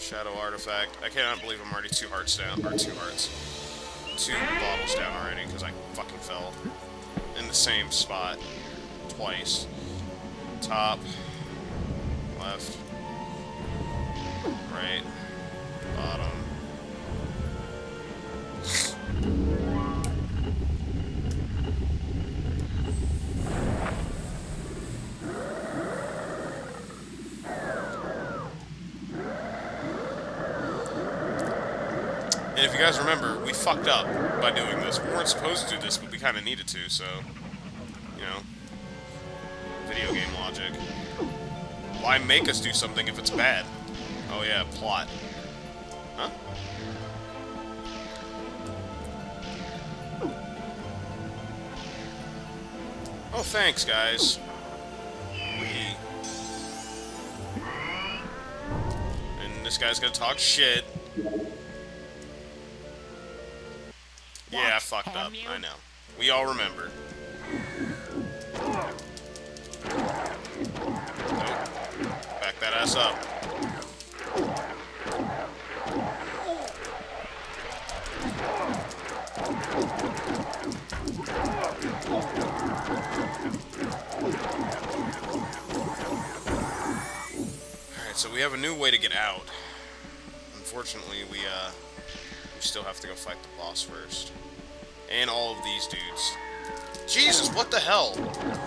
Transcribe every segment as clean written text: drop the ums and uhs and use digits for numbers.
Shadow artifact. I cannot believe I'm already 2 hearts down. Or 2 hearts. 2 bottles down already, because I fucking fell in the same spot twice. Top, left, right, bottom. And if you guys remember, we fucked up by doing this. We weren't supposed to do this, but we kind of needed to, so, you know, video game logic. Why make us do something if it's bad? Oh yeah, plot. Huh? Oh, thanks, guys. And this guy's gonna talk shit. Yeah, I fucked up. I know. We all remember. Nope. Back that ass up. Alright, so we have a new way to get out. Unfortunately, we still have to go fight the boss first. And all of these dudes. Jesus, what the hell?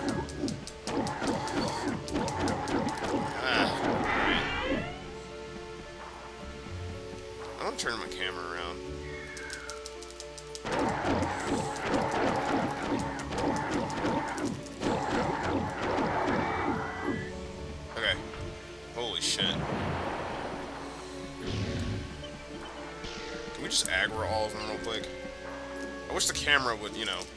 Alright. I'm gonna turn my camera around. Okay. Holy shit. Can we just aggro all of them real quick? I wish the camera would, you know,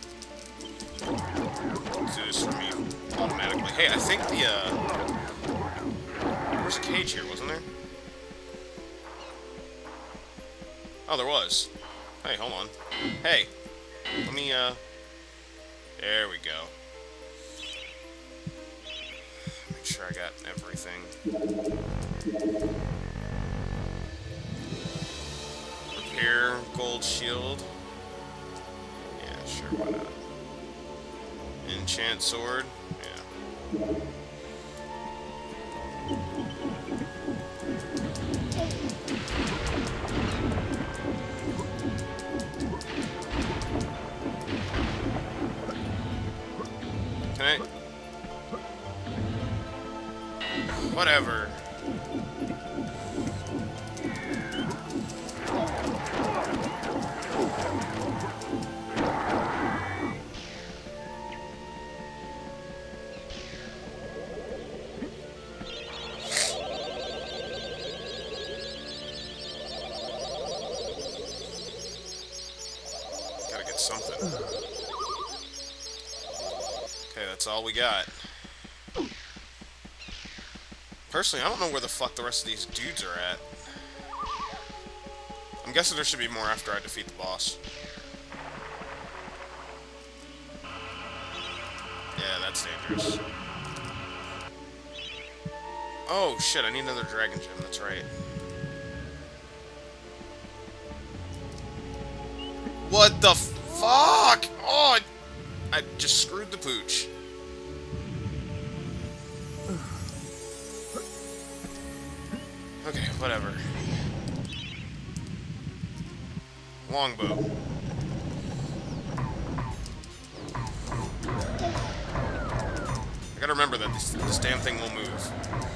do this for me automatically. Hey, I think the, there was a cage here, wasn't there? Oh, there was. Hey, hold on. Hey, let me, there we go. Make sure I got everything. Repair gold shield. Yeah, sure, why not? Enchant sword. Yeah. Can I? Whatever. Gotta get something. Okay, that's all we got. Personally, I don't know where the fuck the rest of these dudes are at. I'm guessing there should be more after I defeat the boss. Yeah, that's dangerous. Oh, shit, I need another dragon gem, that's right. What the fuck? Oh, I just screwed the pooch. Okay, whatever. Longbow. I gotta remember that this damn thing will move.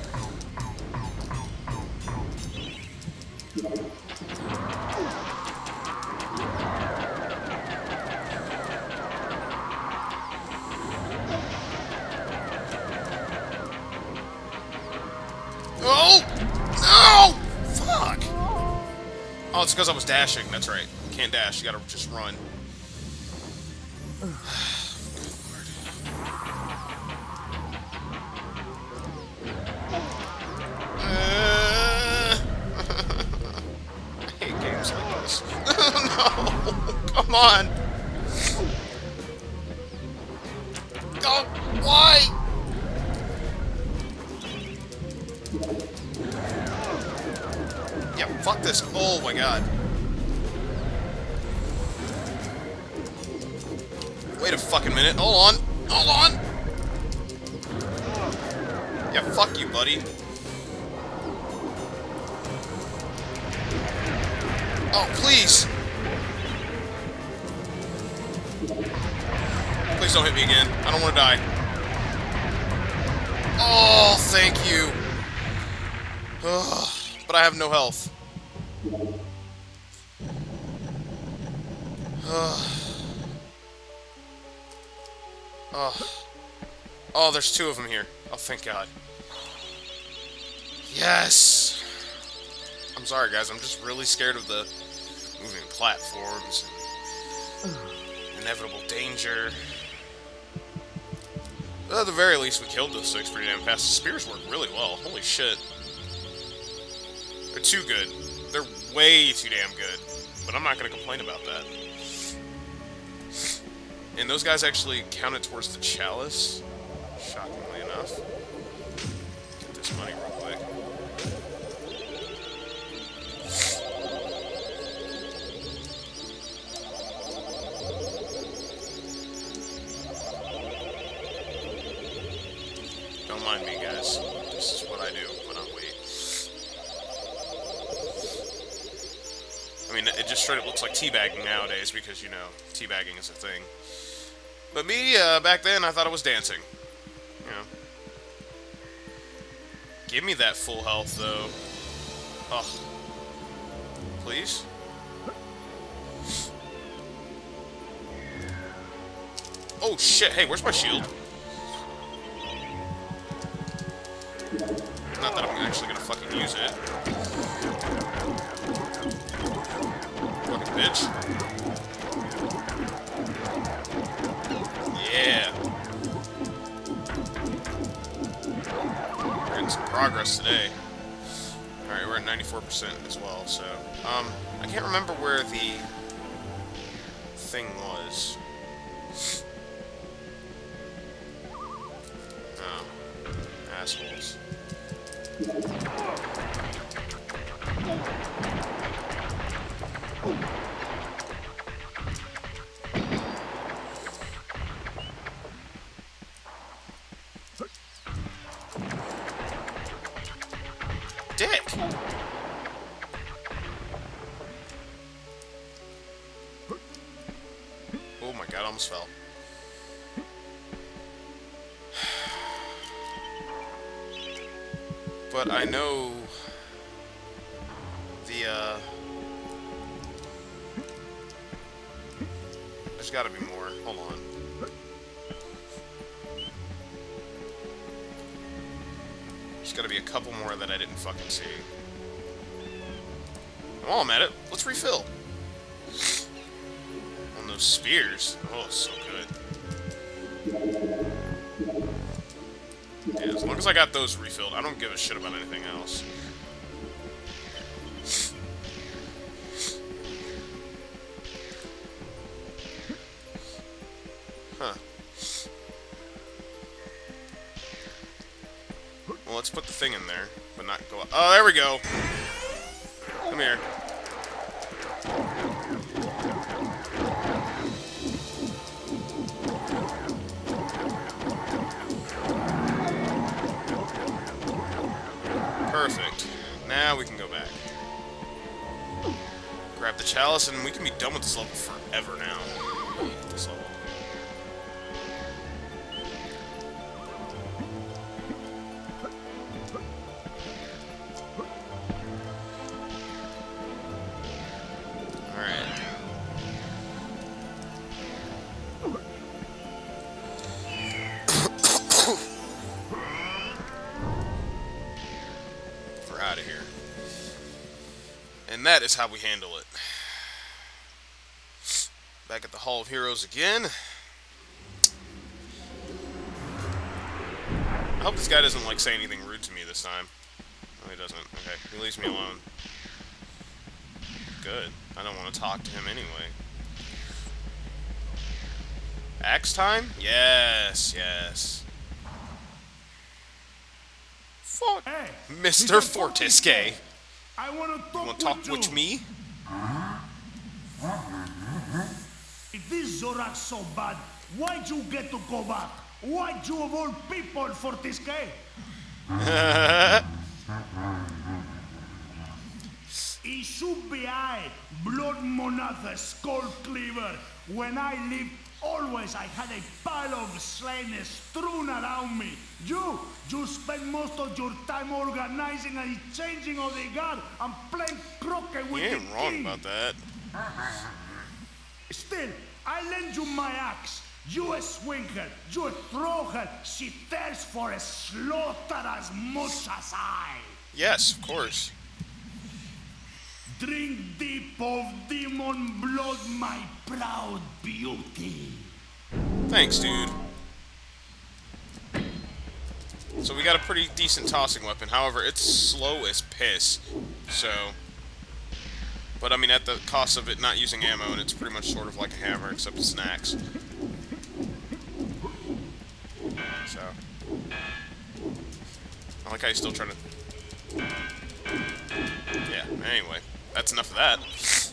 Oh! No! Fuck! Oh, it's because I was dashing. That's right. Can't dash. You gotta just run. Good lord. I hate games like this. No! Come on! Oh, why? Yeah, fuck this. Oh my god. Wait a fucking minute. Hold on. Hold on. Yeah, fuck you, buddy. Oh, please. Please don't hit me again. I don't want to die. Oh, thank you. Ugh, but I have no health. Oh, there's two of them here. Oh, thank God. Yes! I'm sorry, guys. I'm just really scared of the moving platforms and inevitable danger. But at the very least, we killed those six pretty damn fast. The spears work really well. Holy shit. They're too good. They're way too damn good. But I'm not going to complain about that. And those guys actually counted towards the chalice, shockingly enough. Get this money real quick. Don't mind me, guys. This is what I do when I wait. I mean, it just straight up looks like teabagging nowadays because, you know, teabagging is a thing. But me, back then, I thought it was dancing. You know. Give me that full health, though. Oh. Please? Oh, shit. Hey, where's my shield? Not that I'm actually gonna fucking use it. Fucking bitch. Yeah. We're getting some progress today. Alright, we're at 94% as well, so... I can't remember where the thing was. Oh. Assholes. Dick! Oh my god, I almost fell. But I know the, there's gotta be more. Hold on. There's gotta be a couple more that I didn't fucking see. While I'm at it, let's refill. On those spears. Oh, so good. Yeah, as long as I got those refilled, I don't give a shit about anything else. Huh. Well, let's put the thing in there, but not go up. Oh, there we go! Come here. Perfect. Now we can go back. Grab the chalice, and we can be done with this level forever now. This level. Alright. We're out of here. And that is how we handle it. Back at the Hall of Heroes again. I hope this guy doesn't, like, say anything rude to me this time. No, he doesn't. Okay, he leaves me alone. Good. I don't want to talk to him anyway. Axe time? Yes, yes. Hey, Mr. Fortisque. I want to You want to talk with me? If this Zorak's so bad, why'd you get to go back? Why'd you of all people for this game? It should be I, Blood Monatha, Skull Cleaver. When I lived, always I had a pile of slain strewn around me. You spend most of your time organizing and changing of the guard and playing croquet with You the ain't wrong king. about that. Still, I lend you my axe. You swing her, you throw her. She thirsts for a slaughter as much as I. Yes, of course. Drink deep of demon blood, my proud beauty. Thanks, dude. So we got a pretty decent tossing weapon. However, it's slow as piss. So... But, I mean, at the cost of it not using ammo, and it's pretty much sort of like a hammer, except it snacks. So... I like how you're still trying to... Yeah, anyway. That's enough of that.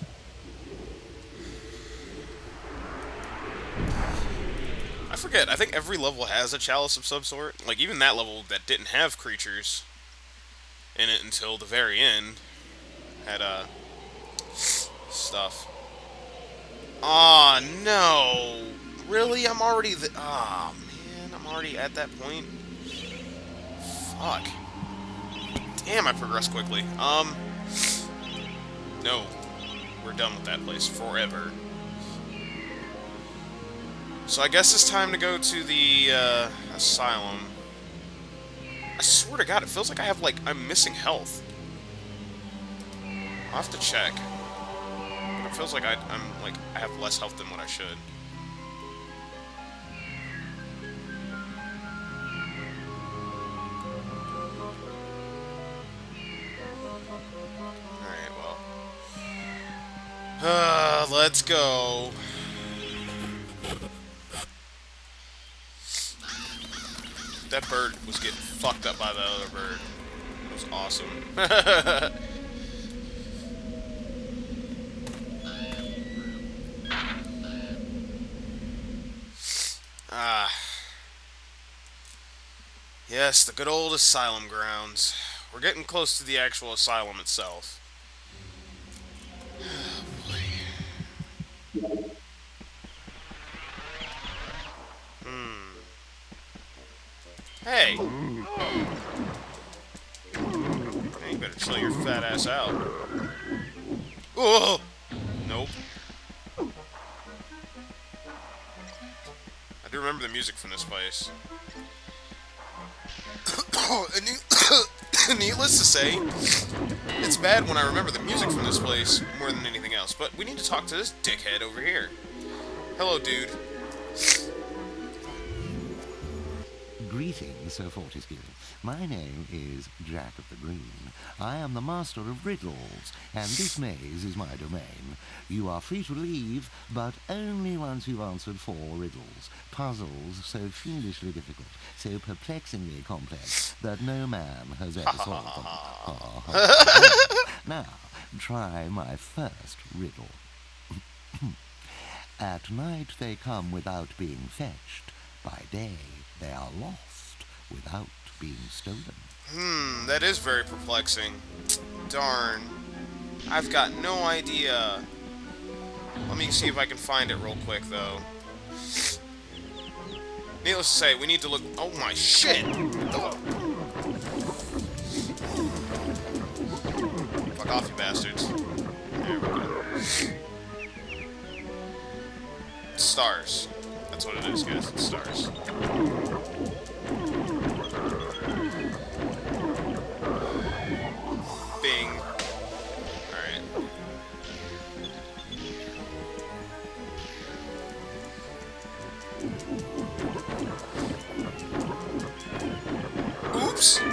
I forget, I think every level has a chalice of some sort. Like, even that level that didn't have creatures in it until the very end had, stuff. Aw, no! Really? I'm already aw, man, I'm already at that point? Fuck. Damn, I progressed quickly. No. We're done with that place forever. So I guess it's time to go to the, asylum. I swear to God, it feels like I have, like, I'm missing health. I'll have to check. But it feels like I have less health than what I should. Alright, well. Let's go. That bird was getting fucked up by the other bird. It was awesome. Yes, the good old asylum grounds. We're getting close to the actual asylum itself. Oh, boy. Hey! Hey, you better chill your fat ass out. Oh! Nope. I do remember the music from this place. Needless to say, it's bad when I remember the music from this place more than anything else. But we need to talk to this dickhead over here. Hello, dude. Greetings, Sir Fortescue. My name is Jack of the Green. I am the master of riddles, and this maze is my domain. You are free to leave, but only once you've answered 4 riddles. Puzzles so fiendishly difficult, so perplexingly complex, that no man has ever solved them. Now, try my first riddle. At night they come without being fetched. By day they are lost without being stolen. That is very perplexing. Darn. I've got no idea. Let me see if I can find it real quick, though. Needless to say, we need to look... Oh my shit! Oh. Fuck off, you bastards. There we go. Stars. That's what it is, guys. It's stars. Bing. Alright. Oops!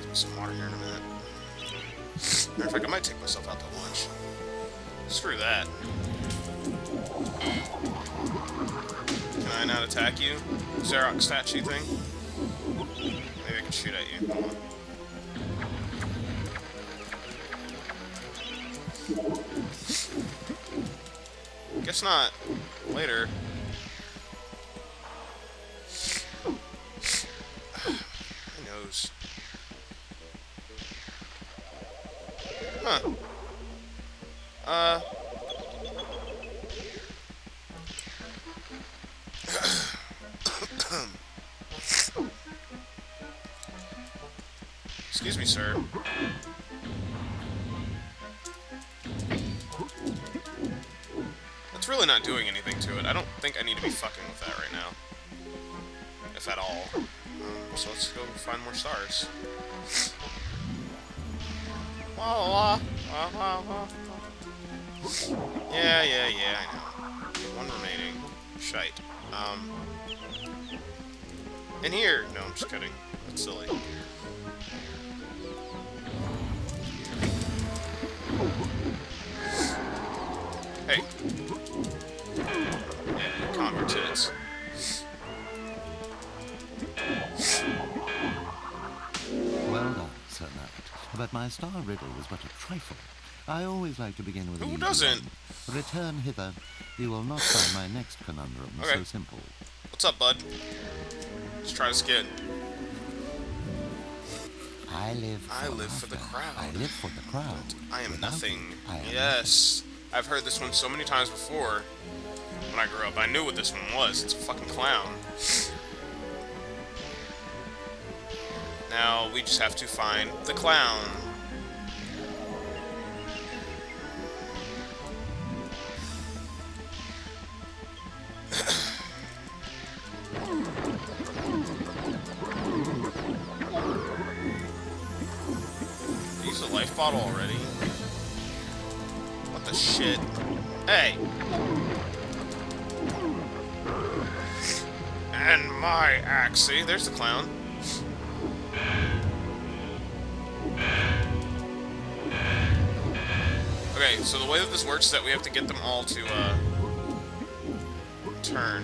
some water here in a minute. Matter of fact, I might take myself out to lunch. Screw that. Can I not attack you? Xerox statue thing? Maybe I can shoot at you. Hold on. Guess not. Later. My nose. Huh. Excuse me, sir. That's really not doing anything to it. I don't think I need to be fucking with that right now. If at all. So let's go find more stars. Yeah, I know. One remaining. Shite. In here! No, I'm just kidding. That's silly. Hey. Yeah, calm your tits. Well done, Sir Knight. But my star riddle was but a trifle. I always like to begin with an Who easy doesn't? one. Return hither. You will not find my next conundrum so simple. What's up, bud? Let's try this again. I live for the crowd. I live for the crowd. I am Without nothing. you, I am Yes. I've heard this one so many times before. When I grew up, I knew what this one was. It's a fucking clown. Now, we just have to find the clown. Use a life bottle already? What the shit? Hey! And my axe. See, there's the clown. Okay, so the way that this works is that we have to get them all to, turn.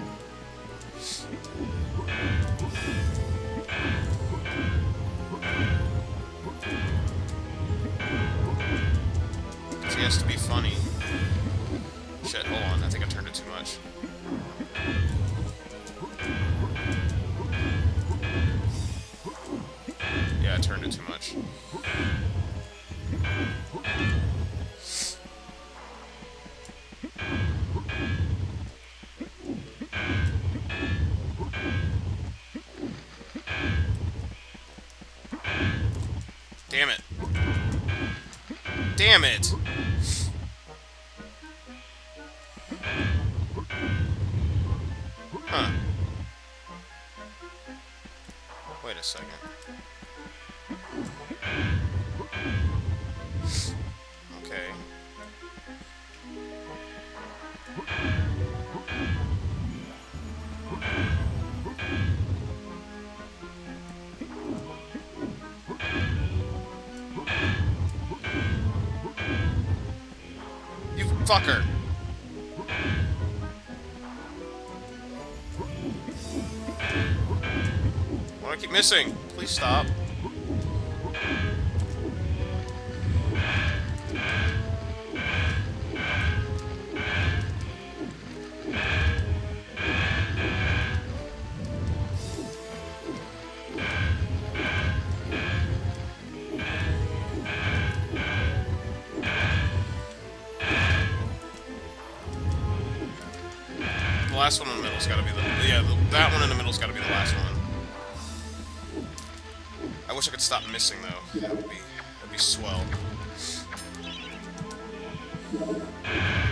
He has to be funny. Shit, hold on. I think I turned it too much. Yeah, I turned it too much. Damn it. Damn it! Huh. Wait a second. Okay. You fucker! Why do I keep missing? Please stop. The last one in the middle's gotta be the... Yeah, that one in the middle's gotta be the last one. I wish I could stop missing, though. That'd be swell.